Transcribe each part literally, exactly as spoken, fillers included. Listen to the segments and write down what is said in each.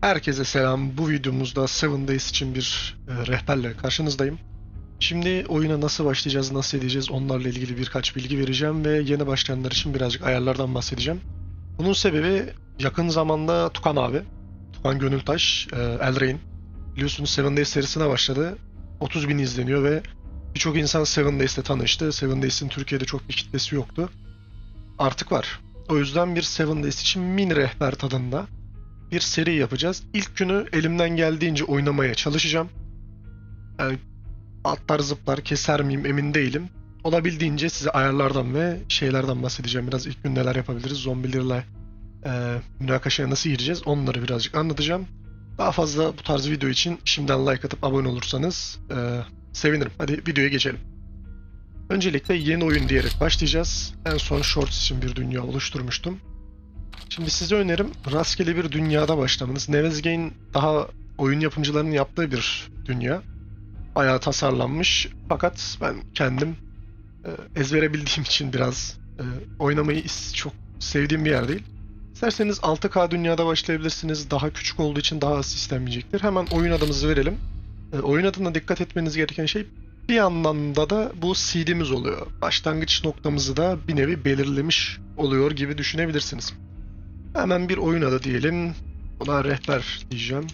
Herkese selam. Bu videomuzda Seven Days için bir e, rehberle karşınızdayım. Şimdi oyuna nasıl başlayacağız, nasıl edeceğiz onlarla ilgili birkaç bilgi vereceğim ve yeni başlayanlar için birazcık ayarlardan bahsedeceğim. Bunun sebebi yakın zamanda Tukan abi, Tukan Gönültaş, e, Elrain. Biliyorsunuz Seven Days serisine başladı. otuz bin izleniyor ve birçok insan Seven Days'le tanıştı. Seven Days'in Türkiye'de çok bir kitlesi yoktu. Artık var. O yüzden bir Seven Days için mini rehber tadında bir seri yapacağız. İlk günü elimden geldiğince oynamaya çalışacağım. Yani atlar zıplar keser miyim emin değilim. Olabildiğince size ayarlardan ve şeylerden bahsedeceğim. Biraz ilk gün neler yapabiliriz, zombilerle e, münakaşaya nasıl gireceğiz onları birazcık anlatacağım. Daha fazla bu tarz video için şimdiden like atıp abone olursanız e, sevinirim. Hadi videoya geçelim. Öncelikle yeni oyun diyerek başlayacağız. En son Shorts için bir dünya oluşturmuştum. Şimdi size önerim rastgele bir dünyada başlamanız. Nevezgane daha oyun yapımcılarının yaptığı bir dünya. Bayağı tasarlanmış. Fakat ben kendim e, ezbere bildiğim için biraz e, oynamayı çok sevdiğim bir yer değil. İsterseniz altı K dünyada başlayabilirsiniz. Daha küçük olduğu için daha az sistemleyecektir. Hemen oyun adımızı verelim. E, oyun adına dikkat etmeniz gereken şey bir anlamda da bu seed'imiz oluyor. Başlangıç noktamızı da bir nevi belirlemiş oluyor gibi düşünebilirsiniz. Hemen bir oyun adı diyelim. Buna rehber diyeceğim.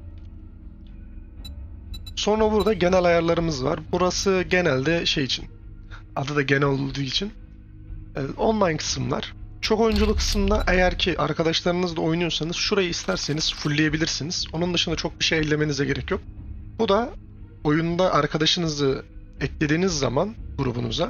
Sonra burada genel ayarlarımız var. Burası genelde şey için. Adı da genel olduğu için. Online kısımlar. Çok oyunculu kısımda eğer ki arkadaşlarınızla oynuyorsanız şurayı isterseniz fullleyebilirsiniz. Onun dışında çok bir şey eklemenize gerek yok. Bu da oyunda arkadaşınızı eklediğiniz zaman grubunuza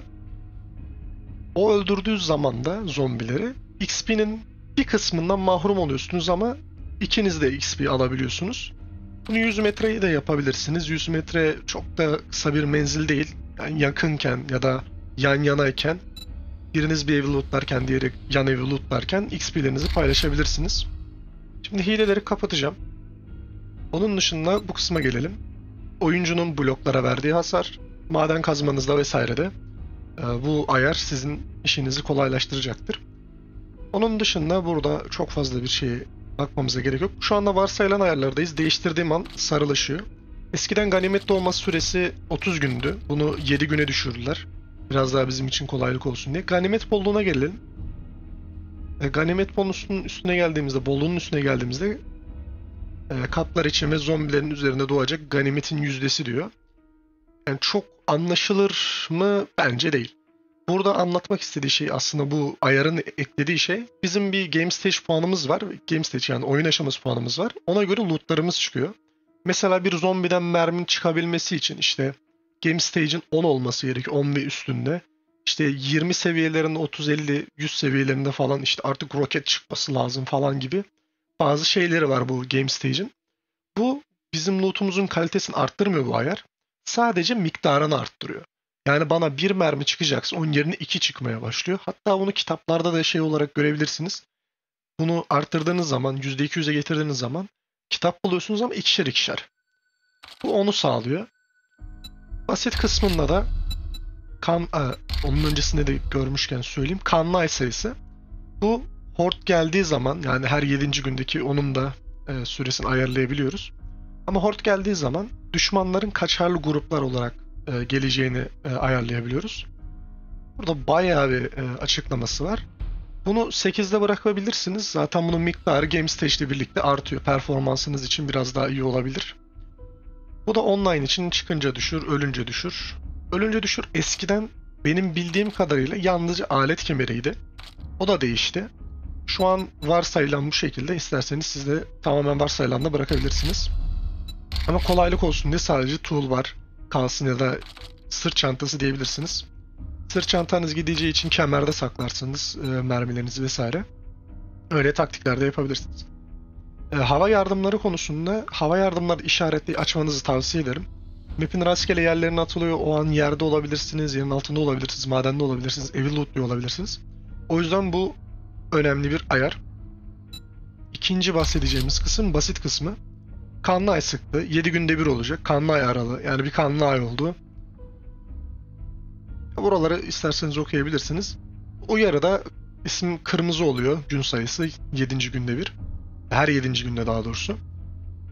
o öldürdüğü zaman da zombileri X P'nin bir kısmından mahrum oluyorsunuz ama ikiniz de X P alabiliyorsunuz. Bunu yüz metreyi de yapabilirsiniz. yüz metre çok da kısa bir menzil değil. Yani yakınken ya da yan yanayken biriniz bir evi lootlarken diğeri yan evi lootlarken X P'lerinizi paylaşabilirsiniz. Şimdi hileleri kapatacağım. Onun dışında bu kısma gelelim. Oyuncunun bloklara verdiği hasar, maden kazmanızda vesairede bu ayar sizin işinizi kolaylaştıracaktır. Onun dışında burada çok fazla bir şeye bakmamıza gerek yok. Şu anda varsayılan ayarlardayız. Değiştirdiğim an sarılaşıyor. Eskiden ganimet doğma süresi otuz gündü. Bunu yedi güne düşürdüler. Biraz daha bizim için kolaylık olsun diye. Ganimet bolluğuna gelelim. E, ganimet bonusunun üstüne geldiğimizde, bolluğunun üstüne geldiğimizde e, kaplar için ve zombilerin üzerinde doğacak ganimetin yüzdesi diyor. Yani çok anlaşılır mı? Bence değil. Burada anlatmak istediği şey aslında bu ayarın eklediği şey. Bizim bir game stage puanımız var. Game stage yani oyun aşaması puanımız var. Ona göre lootlarımız çıkıyor. Mesela bir zombiden mermin çıkabilmesi için işte game stage'in on olması gerekiyor. on ve üstünde. İşte yirmi seviyelerinde, otuz elli yüz seviyelerinde falan işte artık roket çıkması lazım falan gibi bazı şeyleri var bu game stage'in. Bu bizim lootumuzun kalitesini arttırmıyor bu ayar. Sadece miktarını arttırıyor. Yani bana bir mermi çıkacaksa onun yerine iki çıkmaya başlıyor. Hatta bunu kitaplarda da şey olarak görebilirsiniz. Bunu arttırdığınız zaman, yüzde iki yüze getirdiğiniz zaman kitap buluyorsunuz ama ikişer ikişer. Bu onu sağlıyor. Basit kısmında da kan, e, onun öncesinde de görmüşken söyleyeyim. Kanlı ay sayısı. Bu horde geldiği zaman yani her yedinci gündeki onun da e, süresini ayarlayabiliyoruz. Ama horde geldiği zaman düşmanların kaçarlı gruplar olarak e, geleceğini e, ayarlayabiliyoruz. Burada bayağı bir e, açıklaması var. Bunu sekizde bırakabilirsiniz. Zaten bunun miktarı Game Stage ile birlikte artıyor. Performansınız için biraz daha iyi olabilir. Bu da online için çıkınca düşür, ölünce düşür. Ölünce düşür eskiden benim bildiğim kadarıyla yalnızca alet kemeriydi. O da değişti. Şu an varsayılan bu şekilde. İsterseniz siz de tamamen varsayılan da bırakabilirsiniz. Ama kolaylık olsun diye sadece tool var kalsın ya da sırt çantası diyebilirsiniz. Sırt çantanız gideceği için kemerde saklarsınız e, mermilerinizi vesaire. Öyle taktikler de yapabilirsiniz. E, hava yardımları konusunda hava yardımları işaretli açmanızı tavsiye ederim. Map'in rastgele yerlerine atılıyor. O an yerde olabilirsiniz, yerin altında olabilirsiniz, madende olabilirsiniz, evi lootluyor olabilirsiniz. O yüzden bu önemli bir ayar. İkinci bahsedeceğimiz kısım basit kısmı. Kanlı ay sıktı. yedi günde bir olacak. Kanlı ay aralı. Yani bir kanlı ay oldu. Buraları isterseniz okuyabilirsiniz. Uyarıda isim kırmızı oluyor. Gün sayısı yedinci günde bir. Her yedinci günde daha doğrusu.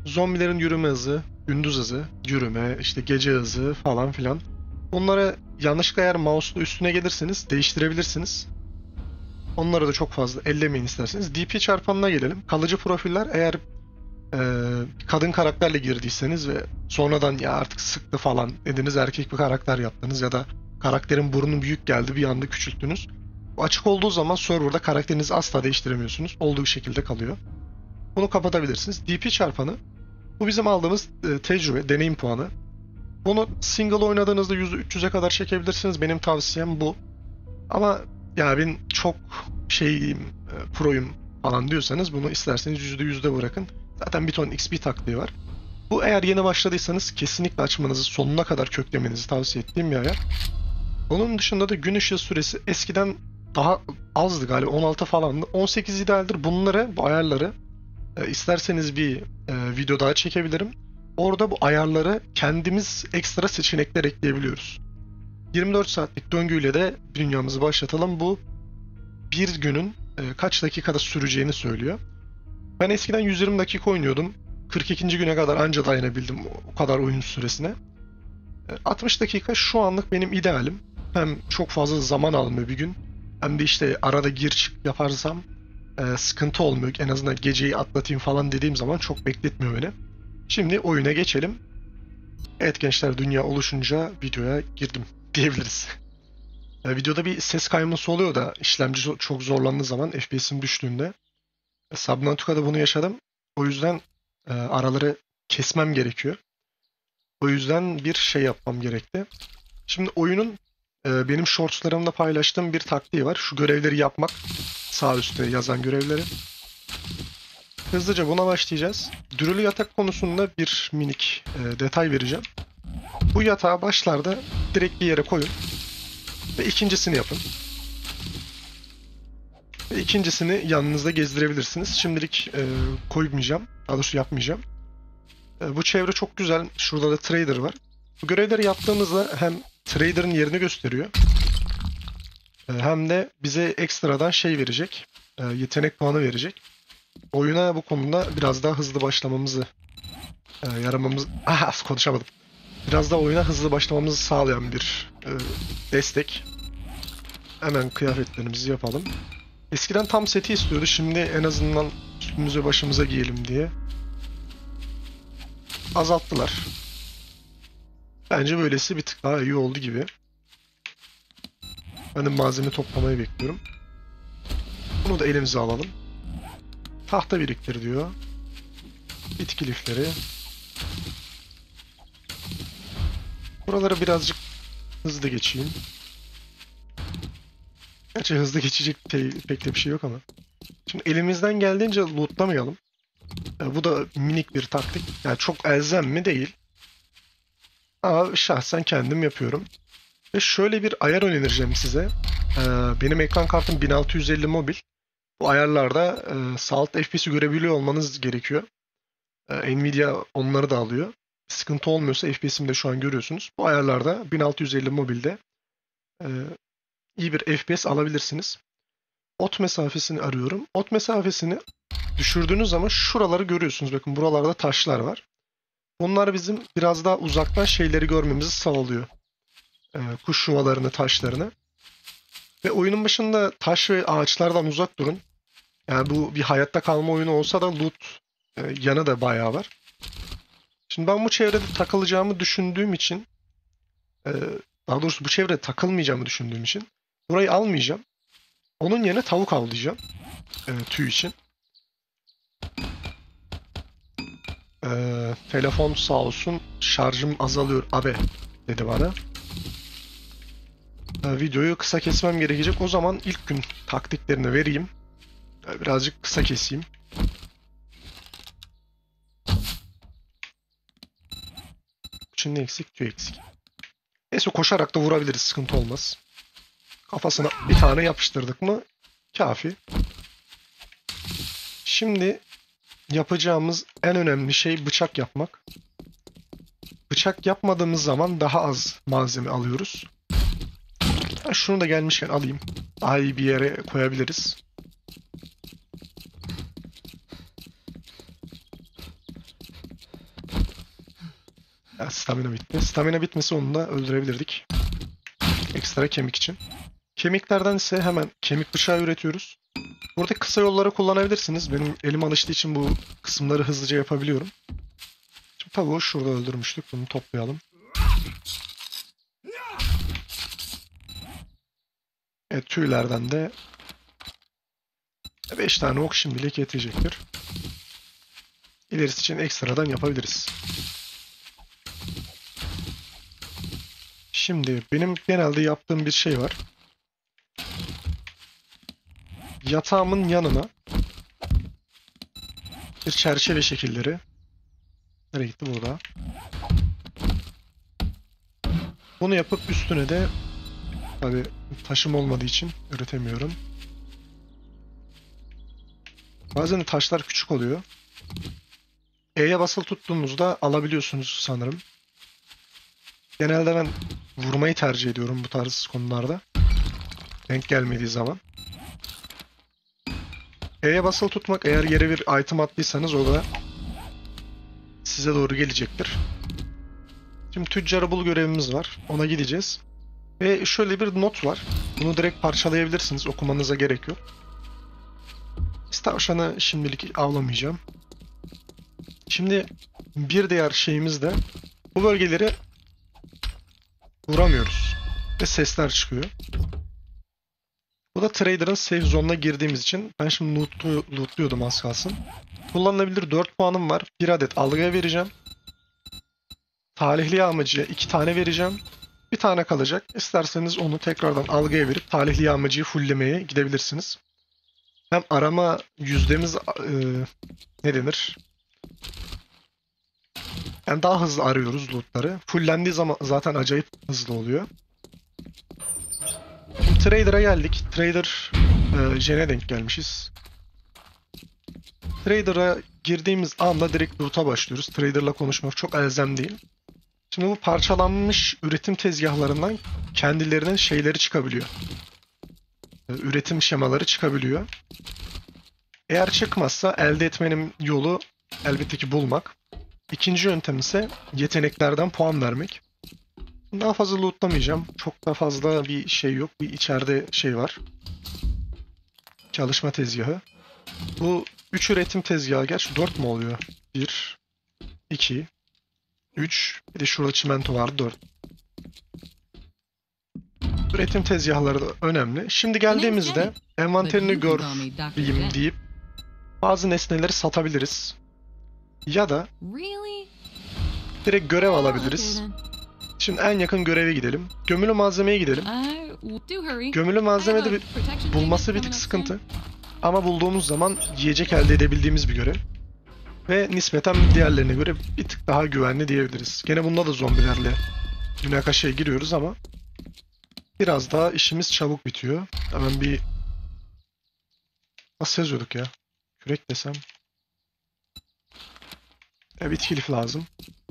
Zombilerin yürüme hızı, gündüz hızı, yürüme, işte gece hızı falan filan. Bunları yanlışlıkla eğer mouse'la üstüne gelirseniz değiştirebilirsiniz. Onları da çok fazla ellemeyin isterseniz. D P çarpanına gelelim. Kalıcı profiller eğer e, kadın karakterle girdiyseniz ve sonradan ya artık sıktı falan dediniz, erkek bir karakter yaptınız ya da karakterin burnu büyük geldi bir anda küçülttünüz. Bu açık olduğu zaman serverda karakterinizi asla değiştiremiyorsunuz. Olduğu şekilde kalıyor. Bunu kapatabilirsiniz. D P çarpanı bu bizim aldığımız e, tecrübe, deneyim puanı. Bunu single oynadığınızda yüzde üç yüze kadar çekebilirsiniz. Benim tavsiyem bu. Ama ya ben çok şeyim, e, proyum falan diyorsanız bunu isterseniz yüzde yüzde bırakın. Zaten bir ton X P taktiği var. Bu eğer yeni başladıysanız kesinlikle açmanızı, sonuna kadar köklemenizi tavsiye ettiğim bir ayar. Onun dışında da gün ışığı süresi eskiden daha azdı galiba, on altı falandı. on sekiz idealdir. Bunları, bu ayarları e, isterseniz bir e, video daha çekebilirim. Orada bu ayarları kendimiz ekstra seçenekler ekleyebiliyoruz. yirmi dört saatlik döngüyle de dünyamızı başlatalım. Bu bir günün e, kaç dakikada süreceğini söylüyor. Ben eskiden yüz yirmi dakika oynuyordum. kırk ikinci güne kadar anca dayanabildim o kadar oyun süresine. E, altmış dakika şu anlık benim idealim. Hem çok fazla zaman almıyor bir gün. Hem de işte arada gir çık yaparsam e, sıkıntı olmuyor. En azından geceyi atlatayım falan dediğim zaman çok bekletmiyor beni. Şimdi oyuna geçelim. Evet gençler, dünya oluşunca videoya girdim diyebiliriz. E, videoda bir ses kayması oluyor da işlemci çok zorlandığı zaman F P S'im düştüğünde. E, Subnautica'da bunu yaşadım. O yüzden e, araları kesmem gerekiyor. O yüzden bir şey yapmam gerekti. Şimdi oyunun e, benim shortslarımda paylaştığım bir taktiği var. Şu görevleri yapmak. Sağ üstte yazan görevleri. Hızlıca buna başlayacağız. Dürülü yatak konusunda bir minik e, detay vereceğim. Bu yatağı başlarda direkt bir yere koyun. Ve ikincisini yapın. Ve ikincisini yanınızda gezdirebilirsiniz. Şimdilik e, koymayacağım. Daha doğrusu yapmayacağım. E, bu çevre çok güzel. Şurada da trader var. Bu görevleri yaptığımızda hem trader'ın yerini gösteriyor. E, hem de bize ekstradan şey verecek. E, yetenek puanı verecek. Oyuna bu konuda biraz daha hızlı başlamamızı e, yaramamız... Ah, konuşamadım. Biraz daha oyuna hızlı başlamamızı sağlayan bir e, destek. Hemen kıyafetlerimizi yapalım. Eskiden tam seti istiyordu. Şimdi en azından üstümüze başımıza giyelim diye azalttılar. Bence böylesi bir tık daha iyi oldu gibi. Ben de malzeme toplamayı bekliyorum. Bunu da elimize alalım. Tahta biriktir diyor. Bitki lifleri. Buraları birazcık hızlı geçeyim. Gerçi hızlı geçecek pek de bir şey yok ama. Şimdi elimizden geldiğince lootlamayalım. E, bu da minik bir taktik. Yani çok elzem mi değil. Ama şahsen kendim yapıyorum. Ve şöyle bir ayar önereceğim size. E, benim ekran kartım bin altı yüz elli mobil. Bu ayarlarda e, salt F P S'i görebiliyor olmanız gerekiyor. E, Nvidia onları da alıyor. Sıkıntı olmuyorsa F P S'imi de şu an görüyorsunuz. Bu ayarlarda bin altı yüz elli mobilde e, iyi bir F P S alabilirsiniz. Ot mesafesini arıyorum. Ot mesafesini düşürdüğünüz zaman şuraları görüyorsunuz. Bakın buralarda taşlar var. Bunlar bizim biraz daha uzaktan şeyleri görmemizi sağlıyor. Ee, kuş yuvalarını, taşlarını. Ve oyunun başında taş ve ağaçlardan uzak durun. Yani bu bir hayatta kalma oyunu olsa da loot e, yanı da bayağı var. Şimdi ben bu çevrede takılacağımı düşündüğüm için e, daha doğrusu bu çevrede takılmayacağımı düşündüğüm için burayı almayacağım. Onun yerine tavuk avlayacağım. E, tüy için. Ee, telefon sağ olsun şarjım azalıyor abi dedi bana. Ee, videoyu kısa kesmem gerekecek. O zaman ilk gün taktiklerini vereyim. Ee, birazcık kısa keseyim. Şimdi eksik, tüy eksik. Neyse koşarak da vurabiliriz, sıkıntı olmaz. Kafasına bir tane yapıştırdık mı kafi. Şimdi yapacağımız en önemli şey bıçak yapmak. Bıçak yapmadığımız zaman daha az malzeme alıyoruz. Ben şunu da gelmişken alayım. Daha iyi bir yere koyabiliriz. Ya, stamina bitti. Stamina bitmesi onu da öldürebilirdik. Ekstra kemik için. Kemiklerden ise hemen kemik bıçağı üretiyoruz. Burada kısa yolları kullanabilirsiniz. Benim elim alıştığı için bu kısımları hızlıca yapabiliyorum. Şimdi tavuğu şurada öldürmüştük. Bunu toplayalım. Evet, tüylerden de beş tane ok şimdilik yetecektir. İlerisi için ekstradan yapabiliriz. Şimdi benim genelde yaptığım bir şey var. Yatağımın yanına bir çerçeve şekilleri. Nereye gitti burada? Bunu yapıp üstüne de tabii taşım olmadığı için üretemiyorum. Bazen de taşlar küçük oluyor. E'ye basılı tuttuğumuzda alabiliyorsunuz sanırım. Genelde ben vurmayı tercih ediyorum bu tarz konularda. Denk gelmediği zaman. E'ye basılı tutmak, eğer yere bir item attıysanız o da size doğru gelecektir. Şimdi tüccarı bul görevimiz var. Ona gideceğiz. Ve şöyle bir not var. Bunu direkt parçalayabilirsiniz. Okumanıza gerek yok. Tavşanı şimdilik avlamayacağım. Şimdi bir diğer şeyimiz de bu bölgeleri vuramıyoruz. Ve sesler çıkıyor. Bu da Trader'ın safe zone'una girdiğimiz için ben şimdi lootlu, lootluyordum az kalsın. Kullanılabilir dört puanım var. Bir adet algıya vereceğim. Talihli yağmacıya iki tane vereceğim. Bir tane kalacak. İsterseniz onu tekrardan algıya verip talihli yağmacıyı fulllemeye gidebilirsiniz. Hem arama yüzdemiz e, ne denir? Yani daha hızlı arıyoruz lootları. Fullendiği zaman zaten acayip hızlı oluyor. Şimdi Trader'a geldik. Trader e, Jen'e denk gelmişiz. Trader'a girdiğimiz anda direkt loot'a başlıyoruz. Trader'la konuşmak çok elzem değil. Şimdi bu parçalanmış üretim tezgahlarından kendilerinin şeyleri çıkabiliyor. E, üretim şemaları çıkabiliyor. Eğer çıkmazsa elde etmenin yolu elbette ki bulmak. İkinci yöntem ise yeteneklerden puan vermek. Daha fazla lootlamayacağım. Çok da fazla bir şey yok. Bir içeride şey var. Çalışma tezgahı. Bu üç üretim tezgahı. Gerçi dört mü oluyor? bir, iki, üç. Bir de şurada çimento var. dört. Üretim tezgahları da önemli. Şimdi geldiğimizde envanterini göreyim deyip bazı nesneleri satabiliriz. Ya da direkt görev alabiliriz. Şimdi en yakın göreve gidelim. Gömülü malzemeye gidelim. Gömülü malzemede bir, bulması bir tık sıkıntı. Ama bulduğumuz zaman yiyecek elde edebildiğimiz bir görev. Ve nispeten diğerlerine göre bir tık daha güvenli diyebiliriz. Gene bunda da zombilerle münakaşaya giriyoruz ama biraz daha işimiz çabuk bitiyor. Hemen bir... Nasıl yazıyorduk ya? Kürek desem. E, bitki lif lazım.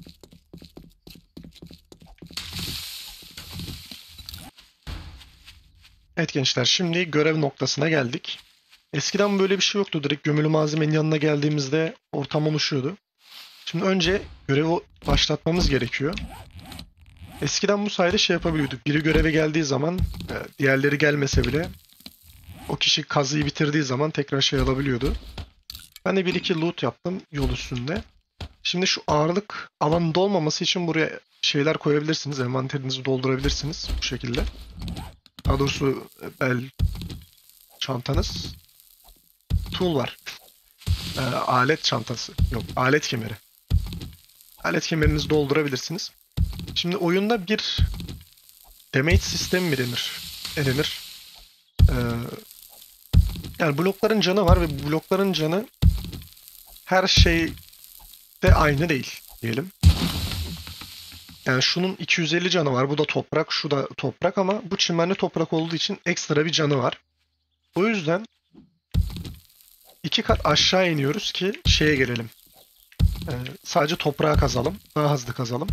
Evet gençler, şimdi görev noktasına geldik. Eskiden böyle bir şey yoktu. Direkt gömülü malzemenin yanına geldiğimizde ortam oluşuyordu. Şimdi önce görevi başlatmamız gerekiyor. Eskiden bu sayede şey yapabiliyorduk. Biri göreve geldiği zaman diğerleri gelmese bile o kişi kazıyı bitirdiği zaman tekrar şey alabiliyordu. Ben de bir iki loot yaptım yol üstünde. Şimdi şu ağırlık alanında olmaması için buraya şeyler koyabilirsiniz. Envanterinizi doldurabilirsiniz bu şekilde. Daha doğrusu bel çantanız. Tool var. E, alet çantası. Yok, alet kemeri. Alet kemerinizi doldurabilirsiniz. Şimdi oyunda bir damage sistemi mi denir? Ne denir? Ee, yani blokların canı var ve blokların canı her şeyde aynı değil diyelim. Yani şunun iki yüz elli canı var. Bu da toprak, şu da toprak ama bu çimenli toprak olduğu için ekstra bir canı var. O yüzden iki kat aşağı iniyoruz ki şeye gelelim. Ee, sadece toprağa kazalım. Daha hızlı kazalım.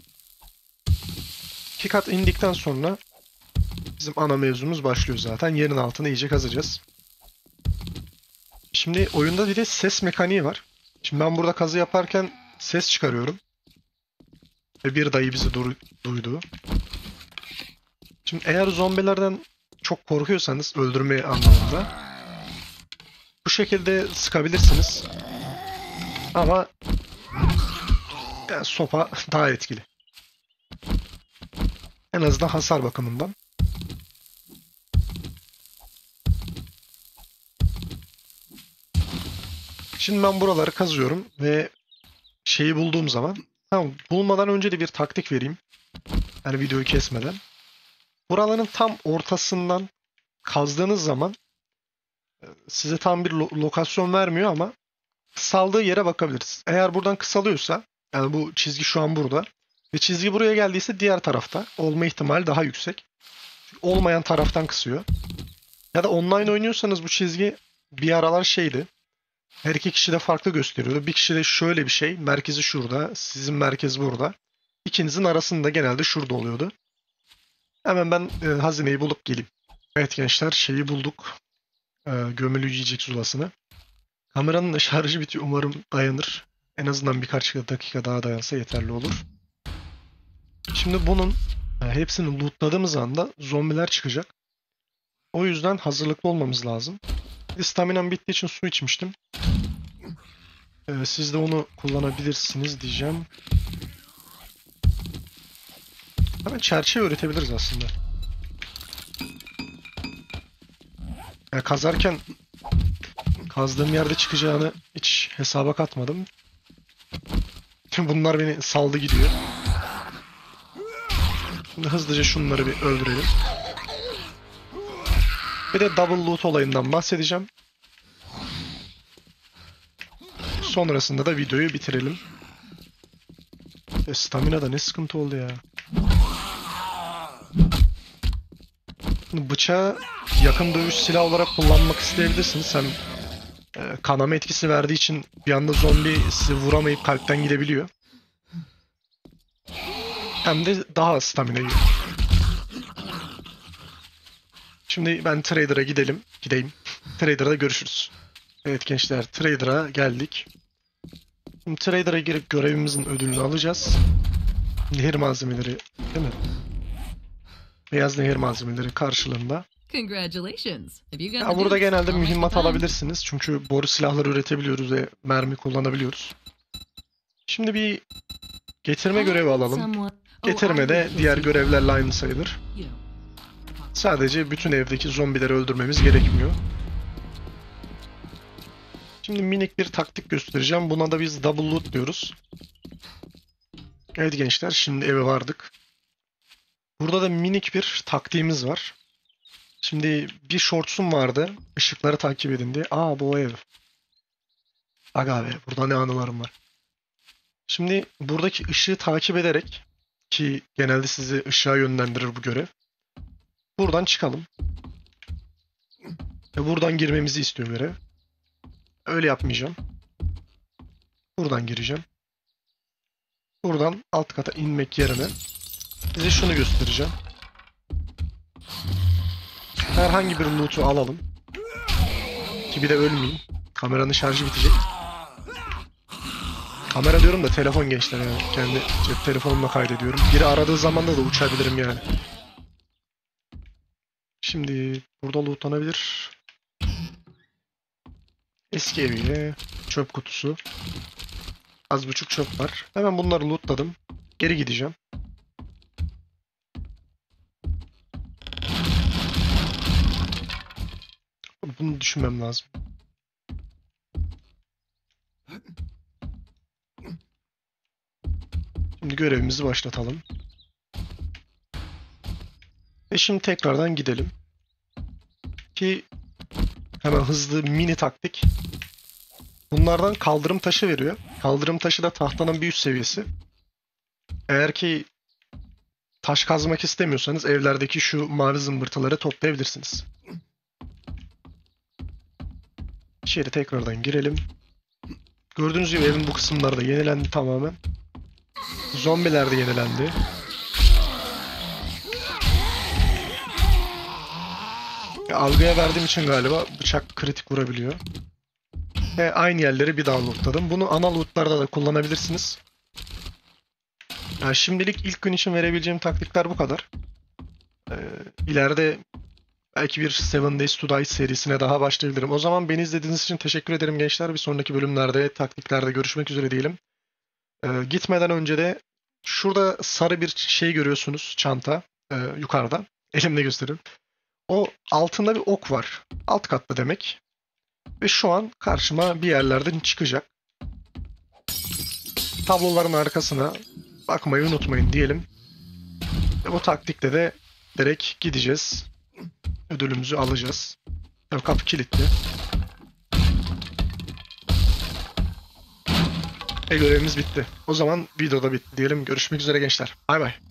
İki kat indikten sonra bizim ana mevzumuz başlıyor zaten. Yerin altını iyice kazacağız. Şimdi oyunda bir de ses mekaniği var. Şimdi ben burada kazı yaparken ses çıkarıyorum. Ve bir dayı bizi du duydu. Şimdi eğer zombilerden çok korkuyorsanız öldürme anlamında bu şekilde sıkabilirsiniz. Ama yani sopa daha etkili. En azından hasar bakımından. Şimdi ben buraları kazıyorum ve şeyi bulduğum zaman, tamam, bulmadan önce de bir taktik vereyim. Yani videoyu kesmeden. Buraların tam ortasından kazdığınız zaman size tam bir lo lokasyon vermiyor ama kısaldığı yere bakabiliriz. Eğer buradan kısalıyorsa, yani bu çizgi şu an burada ve çizgi buraya geldiyse diğer tarafta olma ihtimali daha yüksek. Çünkü olmayan taraftan kısıyor. Ya da online oynuyorsanız bu çizgi bir aralar şeydi. Her iki kişi de farklı gösteriyordu. Bir kişi de şöyle bir şey. Merkezi şurada. Sizin merkez burada. İkinizin arasında genelde şurada oluyordu. Hemen ben e, hazineyi bulup geleyim. Evet gençler, şeyi bulduk. E, gömülü yiyecek zulasını. Kameranın da şarjı bitiyor. Umarım dayanır. En azından birkaç dakika daha dayansa yeterli olur. Şimdi bunun e, hepsini lootladığımız anda zombiler çıkacak. O yüzden hazırlıklı olmamız lazım. Staminam bittiği için su içmiştim. Ee, siz de onu kullanabilirsiniz diyeceğim. Hemen çerçeve üretebiliriz aslında. Yani kazarken kazdığım yerde çıkacağını hiç hesaba katmadım. Bunlar beni saldı gidiyor. Şimdi hızlıca şunları bir öldürelim. Bir de double loot olayından bahsedeceğim. Sonrasında da videoyu bitirelim. E, stamina'da ne sıkıntı oldu ya. Bıçağı yakın dövüş silahı olarak kullanmak isteyebilirsiniz. Hem e, kanama etkisi verdiği için bir anda zombi sizi vuramayıp kalpten gidebiliyor. Hem de daha az stamina yiyor. Şimdi ben Trader'a gidelim. Gideyim. Trader'da görüşürüz. Evet gençler, Trader'a geldik. Şimdi Trader'a girip görevimizin ödülünü alacağız. Nehir malzemeleri, değil mi? Beyaz nehir malzemeleri karşılığında. Ya burada genelde mühimmat alabilirsiniz. Çünkü boru silahları üretebiliyoruz ve mermi kullanabiliyoruz. Şimdi bir getirme görevi alalım. Getirme de diğer görevlerle aynı sayılır. Sadece bütün evdeki zombileri öldürmemiz gerekmiyor. Şimdi minik bir taktik göstereceğim. Buna da biz double loot diyoruz. Evet gençler, şimdi eve vardık. Burada da minik bir taktiğimiz var. Şimdi bir shorts'um vardı. Işıkları takip edin diye. Aa, bu ev. Aga be, burada ne anılarım var. Şimdi buradaki ışığı takip ederek, ki genelde sizi ışığa yönlendirir bu görev. Buradan çıkalım. Ve buradan girmemizi istiyor görev. Öyle yapmayacağım. Buradan gireceğim. Buradan alt kata inmek yerine size şunu göstereceğim. Herhangi bir loot'u alalım. Ki bir de ölmeyeyim. Kameranın şarjı bitecek. Kamera diyorum da telefon gençler yani. Kendi cep telefonumla kaydediyorum. Biri aradığı zaman da, da uçabilirim yani. Şimdi burada lootlanabilir. Eski eviyle çöp kutusu. Az buçuk çöp var. Hemen bunları lootladım. Geri gideceğim. Bunu düşünmem lazım. Şimdi görevimizi başlatalım. Ve şimdi tekrardan gidelim. Ki hemen hızlı mini taktik. Bunlardan kaldırım taşı veriyor. Kaldırım taşı da tahtanın bir üst seviyesi. Eğer ki taş kazmak istemiyorsanız evlerdeki şu mavi zımbırtıları toplayabilirsiniz. İçeri tekrardan girelim. Gördüğünüz gibi evin bu kısımları da yenilendi tamamen. Zombiler de yenilendi. Algıya verdiğim için galiba bıçak kritik vurabiliyor. Ve aynı yerleri bir daha lootladım. Bunu ana lootlarda da kullanabilirsiniz. Yani şimdilik ilk gün için verebileceğim taktikler bu kadar. Ee, ileride belki bir Seven Days to Die serisine daha başlayabilirim. O zaman beni izlediğiniz için teşekkür ederim gençler. Bir sonraki bölümlerde, taktiklerde görüşmek üzere diyelim. Ee, gitmeden önce de şurada sarı bir şey görüyorsunuz, çanta e, yukarıda. Elimle göstereyim. O altında bir ok var. Alt katta demek. Ve şu an karşıma bir yerlerden çıkacak. Tabloların arkasına bakmayı unutmayın diyelim. Ve bu taktikle de direkt gideceğiz. Ödülümüzü alacağız. Tabii kapı kilitli. Ve görevimiz bitti. O zaman videoda bitti diyelim. Görüşmek üzere gençler. Bay bay.